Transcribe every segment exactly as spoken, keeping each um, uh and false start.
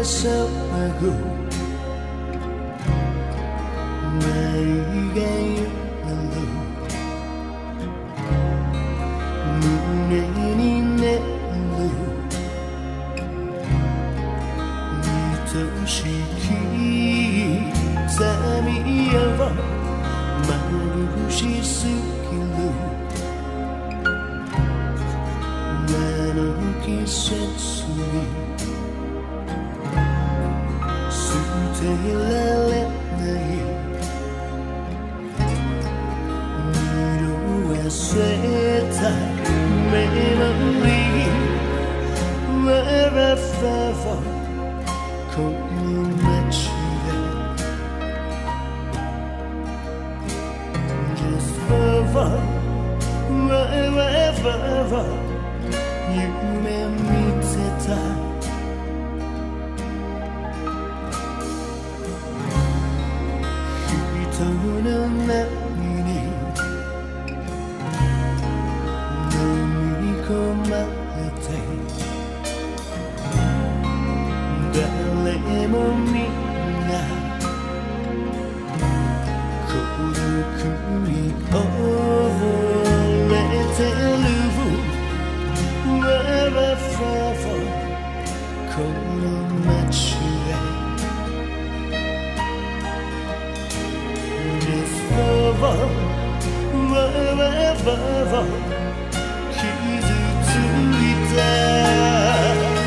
騒ぐないが揺れる胸に眠る愛しき痛みを眩しすぎるあの季節に捨てられない色あせたメモリー Wherever この街で Just forever Wherever 夢見てた人の波に飲み込まれて誰もみんな孤独に溺れてる Wherever この街へWherever 傷ついた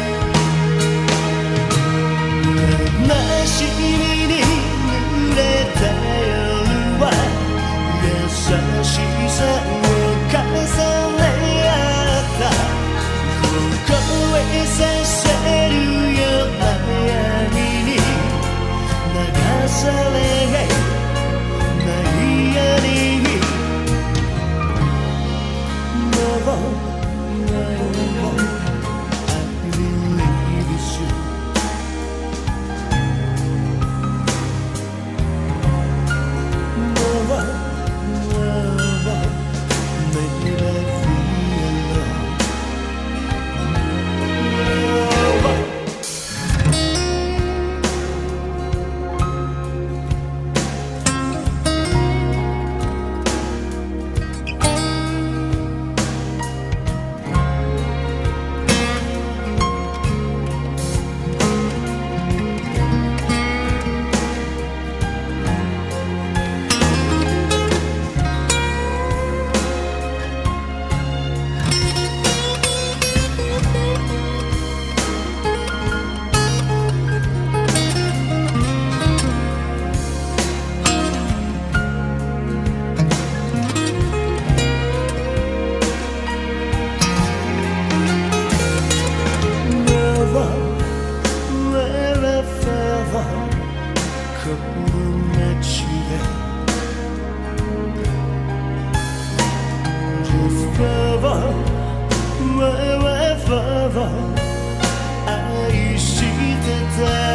悲しみに濡れた夜は優しさを重ね合った凍えさせるよ悩みに流され愛してた